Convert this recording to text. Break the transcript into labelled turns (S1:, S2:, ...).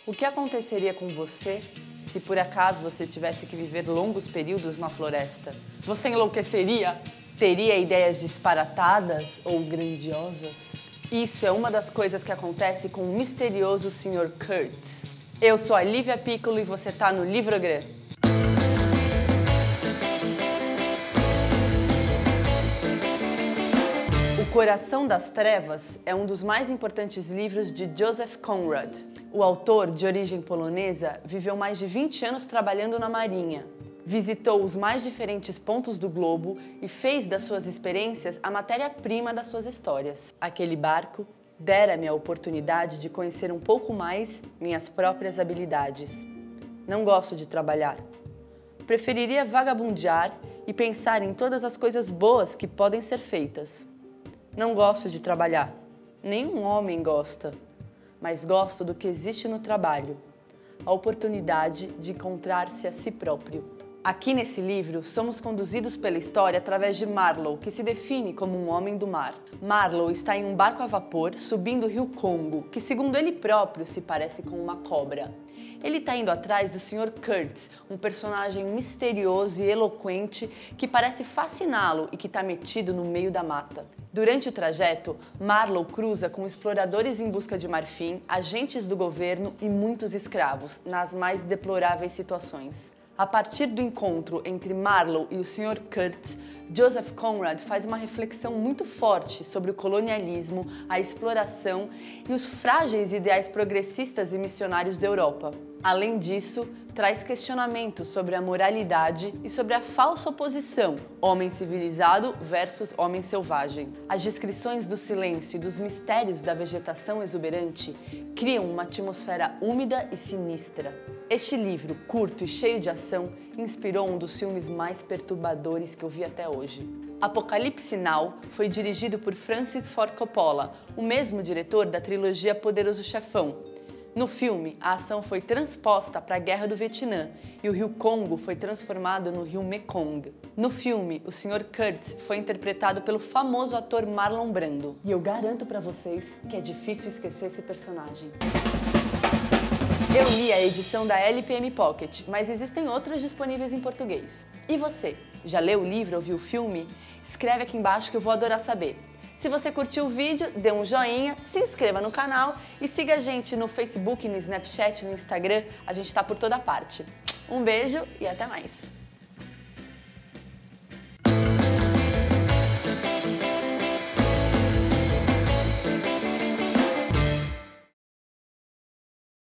S1: O que aconteceria com você se por acaso você tivesse que viver longos períodos na floresta? Você enlouqueceria? Teria ideias disparatadas ou grandiosas? Isso é uma das coisas que acontece com o misterioso Sr. Kurtz. Eu sou a Lívia Piccolo e você tá no Livrogrã. O Coração das Trevas é um dos mais importantes livros de Joseph Conrad. O autor, de origem polonesa, viveu mais de 20 anos trabalhando na Marinha. Visitou os mais diferentes pontos do globo e fez das suas experiências a matéria-prima das suas histórias. Aquele barco dera-me a oportunidade de conhecer um pouco mais minhas próprias habilidades. Não gosto de trabalhar. Preferiria vagabundear e pensar em todas as coisas boas que podem ser feitas. Não gosto de trabalhar. Nenhum homem gosta. Mas gosto do que existe no trabalho. A oportunidade de encontrar-se a si próprio. Aqui nesse livro, somos conduzidos pela história através de Marlowe, que se define como um homem do mar. Marlowe está em um barco a vapor subindo o rio Congo, que segundo ele próprio se parece com uma cobra. Ele está indo atrás do Sr. Kurtz, um personagem misterioso e eloquente que parece fasciná-lo e que está metido no meio da mata. Durante o trajeto, Marlowe cruza com exploradores em busca de marfim, agentes do governo e muitos escravos, nas mais deploráveis situações. A partir do encontro entre Marlowe e o Sr. Kurtz, Joseph Conrad faz uma reflexão muito forte sobre o colonialismo, a exploração e os frágeis ideais progressistas e missionários da Europa. Além disso, traz questionamentos sobre a moralidade e sobre a falsa oposição homem civilizado versus homem selvagem. As descrições do silêncio e dos mistérios da vegetação exuberante criam uma atmosfera úmida e sinistra. Este livro, curto e cheio de ação, inspirou um dos filmes mais perturbadores que eu vi até hoje. Apocalipse Now foi dirigido por Francis Ford Coppola, o mesmo diretor da trilogia Poderoso Chefão. No filme, a ação foi transposta para a Guerra do Vietnã e o rio Congo foi transformado no rio Mekong. No filme, o Sr. Kurtz foi interpretado pelo famoso ator Marlon Brando. E eu garanto para vocês que é difícil esquecer esse personagem. Eu li a edição da LPM Pocket, mas existem outras disponíveis em português. E você? Já leu o livro ou viu o filme? Escreve aqui embaixo que eu vou adorar saber. Se você curtiu o vídeo, dê um joinha, se inscreva no canal e siga a gente no Facebook, no Snapchat, no Instagram. A gente tá por toda parte. Um beijo e até mais!